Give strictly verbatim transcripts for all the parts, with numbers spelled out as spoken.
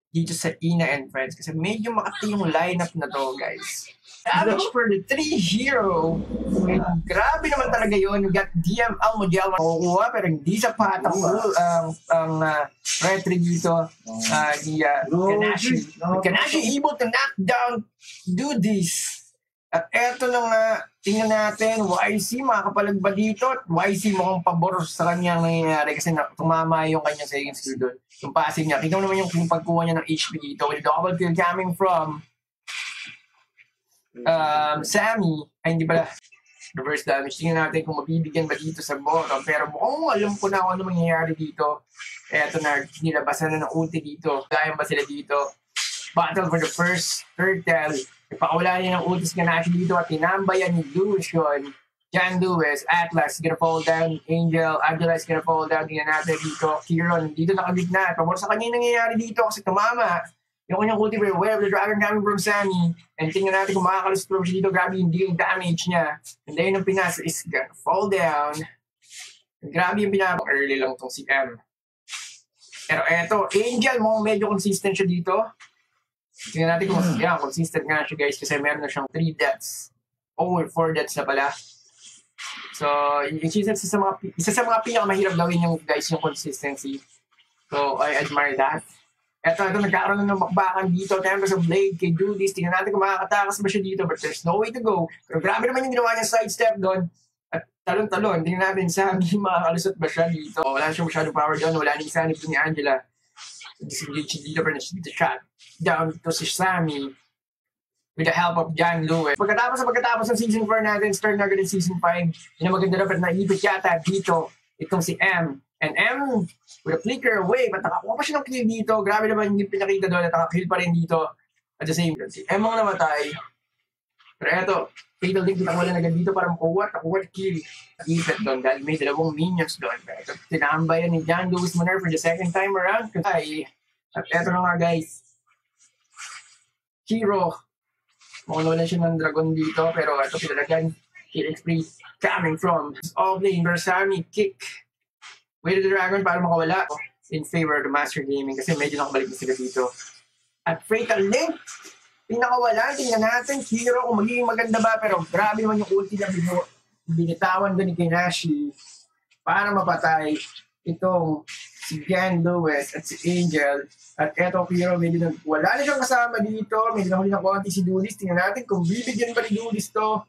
dito sa Yna and Friends kasi medyo makati yung lineup na to, guys. Damage for the three hero. And grabe naman talaga yun. You got D M L model makukuha pero hindi sa patang ang ang uh, retry dito. Uh, the uh, Kanashi. Kanashi able to knock down do this. At eto na nga, tingnan natin, Y C, makakapalag ba dito? At Y C mukhang pabor sa kanyang nangyayari kasi na, tumama yung kanyang second skill doon. Yung passing niya. Tingnan naman yung pagkuha niya ng H P dito. With the double kill coming from um, Sammy. Ay, hindi pala. Reverse damage. Tingnan natin kung mabibigyan ba dito sa bottom. Pero mukhang alam ko na kung ano mangyayari dito. Eto na, nilabasan na ng ulti dito. Gayang ba sila dito? Battle for the first turtle. Ipakawala niya ng ultis Kanashi dito at tinambayan ni Lucian. John Lewis, Atlas, gonna fall down. Angel, Angela is gonna fall down. Tingnan natin dito. Kiron, dito nakagitna. Pamor sa kanya yung nangyayari dito kasi tumama. Yung kanyang ulti for Web, the Dragon coming from Sammy. And tingnan natin kung makakalusturm siya dito. Grabe yung dealing damage niya. And then yung Pinas is gonna fall down. And grabe yung pinapang early lang itong si M. Pero eto, Angel mo medyo consistent siya dito. Tingnan natin kung yeah, consistent nga siya, guys, kasi meron na siyang three deaths. Oh, four deaths na pala. So, yung isa sa mga, isa sa mga pinakamahirap gawin yung, guys, yung consistency. So, I admire that. Eto, ito, nagkakaroon na ng bakbakan dito. Tempest of Blade kay Judis. Tingnan natin kung makakatakas ba siya dito, but there's no way to go. Pero grabe naman yung ginawa niya sidestep doon. At talon-talon. Tingnan natin, Sammy, makakalusot ba siya dito. Oh, wala siyang masyadong power doon. Wala nang sanib ni Angela. Disengage dito pero na shot down to si Sammy with the help of John Lewis. Pagkatapos sa pagkatapos ng season four natin, start na agad ng season five. Yun ang maganda dapat naipit yata dito itong si M. And M with a flicker away, but nakakuha pa siya ng kill dito. Grabe naman yung pinakita doon at nakakill pa rin dito. At the same time, si M ang namatay. Pero eto, fatal link pinakawalan agad dito para makuha at nakuha kill. Ipit doon dahil may dalawang minions doon. Pero tinambayan ni John Lewis Moner for the second time around. Ay, at eto na nga, guys. Hero. Mukhang wala siya ng dragon dito. Pero ito pinalagan. Kill spree coming from all playing Bersami kick. Wait the dragon para makawala in favor of the MstrGaming kasi medyo nakabalik na sila dito. At fatal link. Pinakawala, tingnan natin, Hero, kung magiging maganda ba, pero grabe naman yung ulti na binitawan doon ni Kanashi para mapatay itong si John Lewis at si Angel. At eto, Hero, medyo nang wala na siyang kasama dito, medyo nahuli ng konti si Dulis. Tingnan natin kung bibigyan pa ni Dulis to.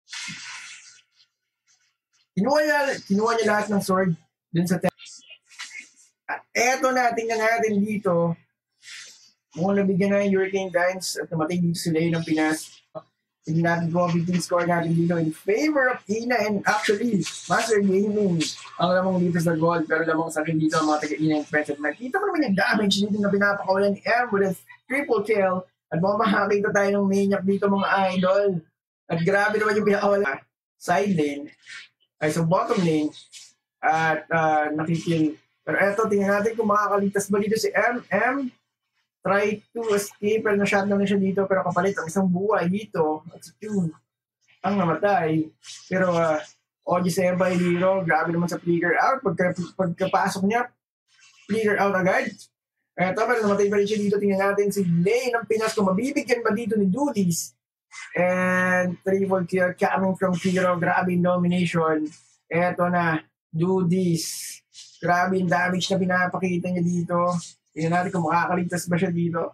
Kinuha niya, kinuha niya lahat ng sword dun sa test. At eto na, tingnan natin dito. Mukhang nabigyan na yung Hurricane Dance at namatay dito sila yun ng Pinas. Tingnan natin kung ang victory score natin dito in favor of Yna and actually MstrGaming ang lamang dito sa gold pero lamang sa akin dito ang mga taga Yna and Friends. At nakita mo naman yung damage dito na pinapakawalan ni M with a triple kill at mukhang makakita tayo ng maniac dito mga idol. At grabe naman yung pinakawalan side lane ay sa bottom lane at uh, nakikill. Pero eto, tingnan natin kung makakaligtas ba dito si M. M try to escape, pero na-shutdown na siya dito, pero kapalit ang isang buhay dito. At si Tune, ang namatay. Pero, uh, O G Senpai Hero, grabe naman sa flicker out. Pagka, pagkapasok niya, flicker out agad. Eto, pero namatay pa rin siya dito. Tingnan natin si Lay ng Pinas kung mabibigyan ba dito ni Duties. And triple kill coming from Hero. Grabe yung domination. Eto na, Duties. Grabe yung damage na pinapakita niya dito. Tingnan natin kung makakaligtas ba siya dito.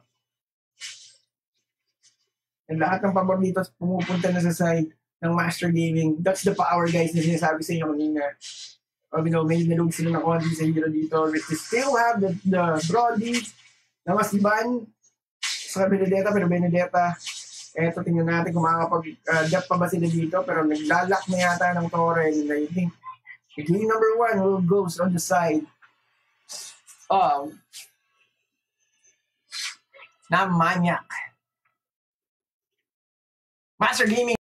And lahat ng pabor dito pumupunta na sa side ng MstrGaming. That's the power, guys, na sinasabi sa inyo kanina. Oh, you know, may nalog sila ng konti sa hero dito. But they still have the, the Brody na mas iban sa Benedetta. Pero Benedetta, eto tingnan natin kung makakapag-dap uh, pa ba sila dito. Pero naglalak na yata ng Torre. And I think the game number one will goes on the side. Oh, na maniac. MstrGaming.